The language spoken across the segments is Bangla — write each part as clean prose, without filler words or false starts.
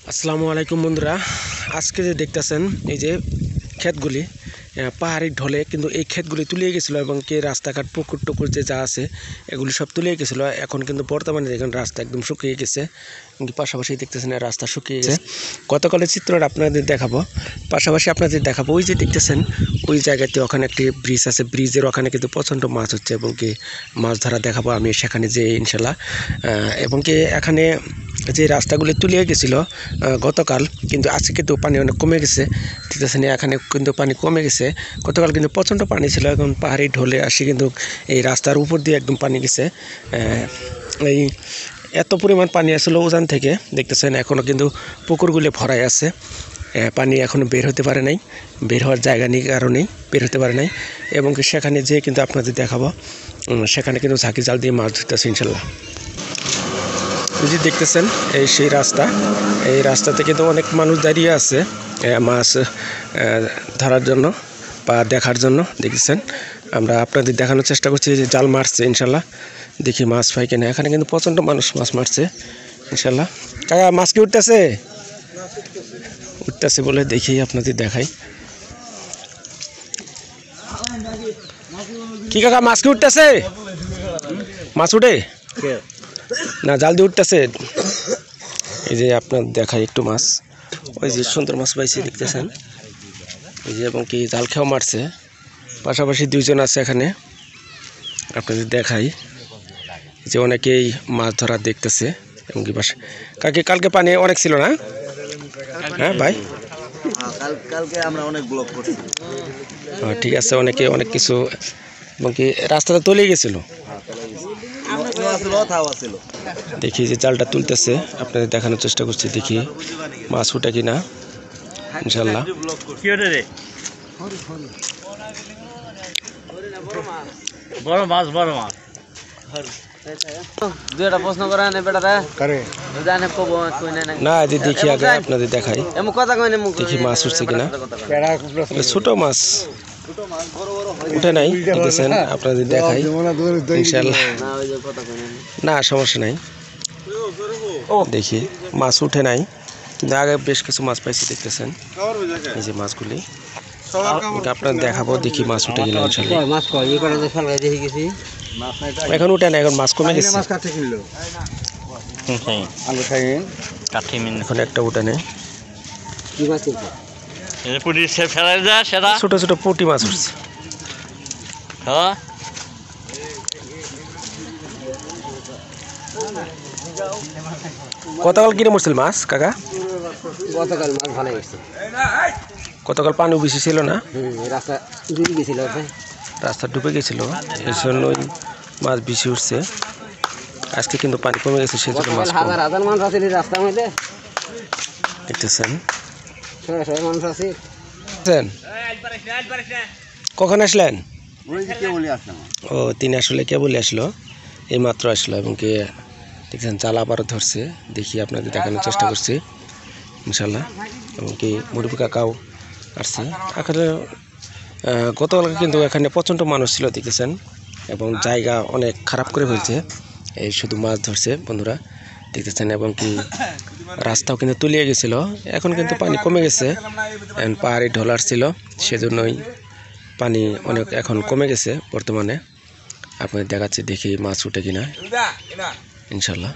আসসালামু আলাইকুম বন্ধুরা, আজকে যে দেখতেছেন এই যে ক্ষেতগুলি পাহাড়ি ঢলে কিন্তু এই ক্ষেতগুলি তুলিয়ে গেছিলো এবং কি রাস্তাঘাট পুকুর টুকুর যে যা আছে এগুলি সব তুলিয়ে গেছিলো। এখন কিন্তু বর্তমানে দেখেন রাস্তা একদম শুকিয়ে গেছে, কিন্তু পাশাপাশি দেখতেছেন রাস্তা শুকিয়ে গেছে। গতকালের চিত্রটা আপনাদের দেখাবো, পাশাপাশি আপনাদের দেখাবো ওই যে দেখতেছেন ওই জায়গাতে ওখানে একটি ব্রিজ আছে, ব্রিজের ওখানে কিন্তু প্রচণ্ড মাছ হচ্ছে এবং কি মাছ ধরা দেখাবো আমি সেখানে যে ইনশাল্লাহ। এবং কি এখানে যে রাস্তাগুলি তুলিয়ে গেছিলো গতকাল, কিন্তু আজকে কিন্তু পানি অনেক কমে গেছে। দেখতেছেন এখানে কিন্তু পানি কমে গেছে। গতকাল কিন্তু প্রচণ্ড পানি ছিল, এখন পাহাড়ি ঢলে আসি কিন্তু এই রাস্তার উপর দিয়ে একদম পানি গেছে। এই এত পরিমাণ পানি আসলে উজান থেকে দেখতেছেন এখনও কিন্তু পুকুরগুলি ভরাই আছে, পানি এখনও বের হতে পারে নাই, বের হওয়ার জায়গা নেই কারণেই বের হতে পারে নাই। এবং সেখানে যেয়ে কিন্তু আপনাদের দেখাবো, সেখানে কিন্তু ঝাঁকি জাল দিয়ে মাছ ধরতেছে ইনশাল্লাহ। যে দেখতেছেন এই সেই রাস্তা, এই রাস্তাতে কিন্তু অনেক মানুষ দাঁড়িয়ে আছে মাছ ধরার জন্য বা দেখার জন্য। দেখতেছেন আমরা আপনাদের দেখানোর চেষ্টা করছি যে জাল মারছে ইনশাল্লাহ, দেখি মাছ পাই কিনা। এখানে কিন্তু প্রচণ্ড মানুষ মাছ মারছে ইনশাল্লাহ। কাকা মাছ কি উঠতেছে? উঠতেছে বলে দেখি আপনাদের দেখাই। কি কাকা মাছ কি উঠতেছে? মাছ উঠে না জাল দিয়ে উঠতেছে? এই যে আপনার দেখাই একটু মাছ, ওই যে সুন্দর মাছ পাইছে দেখতেছেন এই যে, এবং কি জাল খেয়েও মারছে। পাশাপাশি দুইজন আছে এখানে, আপনাদের দেখাই যে অনেকেই মাছ ধরা দেখতেছে এবং কি বাসা কাকে কালকে পানি অনেক ছিল না? হ্যাঁ ভাই, কালকে আমরা অনেক ব্লক করছি। ঠিক আছে, অনেকে অনেক কিছু এবং কি রাস্তাটা তলিয়ে গেছিল। দেখি যে জালটা তুলতেছে, আপনাদের দেখানোর চেষ্টা করছি, দেখি মাছ উঠে কিনা ইনশাল্লাহ। বড় মাছ বড় মাছ। দুইটা প্রশ্ন করা নেই বেটা না, যে দেখি আগে আপনাদের দেখাই, দেখি মাছ উঠছে কিনা। ছোট মাছ উঠে নাই, দেখেছেন আপনাদের দেখাই ইনশাল্লাহ। না সমস্যা নাই, দেখি মাছ উঠে নাই, কিন্তু আগে বেশ কিছু মাছ পাইছি দেখতেছেন এই যে মাছগুলি আপনাদের দেখাবো, দেখি মাছ উঠে কিনা ইনশাল্লাহ। এখন উঠে না, এখন মাছ কমে গেছে, এখন একটা উঠে নেই। ছোট ছোট পুঁটি মাছ উঠছে। গতকাল কিনে মরছিল মাছ কাকা? গতকাল মাছ ভালো গেছে, গতকাল পানি বেশি ছিল না, রাস্তা ডুবে গেছিল, রাস্তা ডুবে গেছিল, এই জন্যই মাছ বেশি উঠছে। আজকে কিন্তু পানি কমে গেছে, সেজন্য মাছ হাজার হাজার মানুষ আছে রাস্তার মধ্যে দেখতেছেন। মানুষ আছে। কখন আসলেন? ও, তিনি আসলে কে বলে আসলো, এই মাত্র আসলো এবং কি দেখছেন জাল আবারও ধরছে। দেখি আপনাদের দেখানোর চেষ্টা করছি ইনশাল্লাহ। এবং কি মুরব্বী কাকাও আসছে এখানে। গতকালকে কিন্তু এখানে প্রচণ্ড মানুষ ছিল দেখতেছেন, এবং জায়গা অনেক খারাপ করে ফেলছে, এই শুধু মাছ ধরছে বন্ধুরা দেখতেছেন। এবং কি রাস্তাও কিন্তু তুলিয়ে গেছিলো, এখন কিন্তু পানি কমে গেছে, পাহাড়ি ঢলার ছিল সেজন্যই পানি অনেক এখন কমে গেছে বর্তমানে। আপনাদের দেখাচ্ছি, দেখি মাছ উঠে কিনা ইনশাল্লাহ।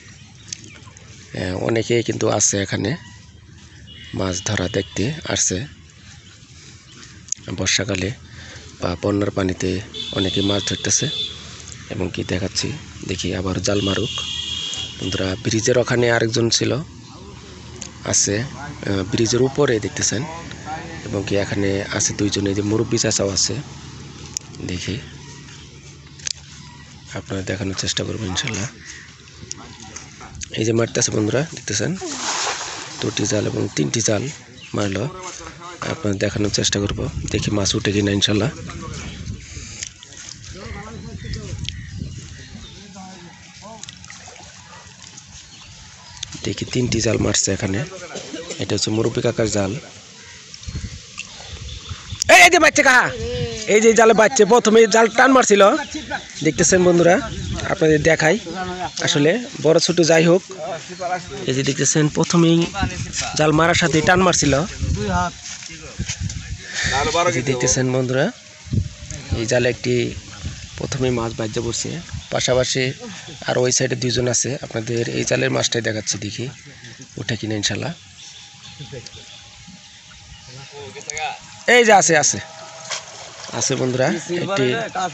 অনেকেই কিন্তু আছে এখানে মাছ ধরা দেখতে আসছে, বর্ষাকালে বা বন্যার পানিতে অনেকে মাছ ধরতেছে। এবং কি দেখাচ্ছি, দেখি আবার জাল মারুক বন্ধুরা। ব্রিজের ওখানে আরেকজন ছিল আছে, ব্রিজের উপরে দেখতেছেন। এবং কি এখানে আছে দুইজন, এই যে মুরব্বী চাচাও আছে, দেখি আপনারা দেখানোর চেষ্টা করবো ইনশাল্লাহ। এই যে মারতেছে বন্ধুরা দেখতেছেন, 2টি জাল এবং 3টি জাল মারলো, আপনারা দেখানোর চেষ্টা করব, দেখি মাছ উঠে কিনা ইনশাল্লাহ। দেখি 3টি জাল মারছে এখানে, এটা হচ্ছে মুরব্বী কাকার জাল। এই যে বাচ্চা কাহা, এই যে জালে বাচ্চা প্রথমে জাল টান মারছিল দেখতেছেন বন্ধুরা, আপনাদের দেখাই আসলে বড় ছোট যাই হোক, এই যে দেখতেছেন প্রথমেই জাল মারার সাথে টান মারছিল। এই যে দেখতেছেন বন্ধুরা, এই জালে একটি প্রথমেই মাছ বাজ্যা পড়ছে, পাশাপাশি আর ওই সাইডে দুইজন আছে। আপনাদের এই জালের মাছটাই দেখাচ্ছি, দেখি ওঠে কিনা ইনশাল্লাহ। এই যে আছে আছে আছে বন্ধুরা, একটি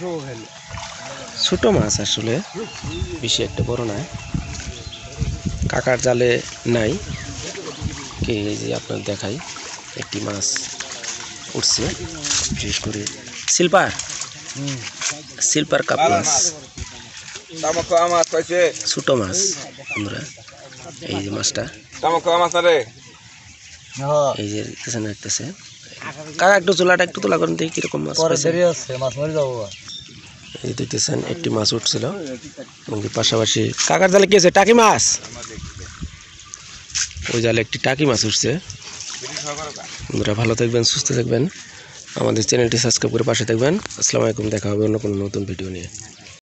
ছোট মাছ, আসলে বেশি একটা বড় নয়, কাকার জালে নাই। এই যে আপনার দেখাই, একটি মাছ উঠছে, বিশেষ করে সিলভার কাপ মাছ, ছোট মাছ বন্ধুরা। এই যে মাছটা, এই যে দেখতেছে কাকা, একটু চুলাটা একটু তোলা করেন দেখি কিরকম মাছ পাইছেন। এই দেখতেছেন একটি মাছ উঠছিল, এবং পাশাপাশি কাকার জালে কি আছে, টাকি মাছ, ওই জালে একটি টাকি মাছ উঠছে। বন্ধুরা ভালো থাকবেন, সুস্থ থাকবেন, আমাদের চ্যানেলটি সাবস্ক্রাইব করে পাশে থাকবেন। আসসালামু আলাইকুম, দেখা হবে অন্য কোনো নতুন ভিডিও নিয়ে।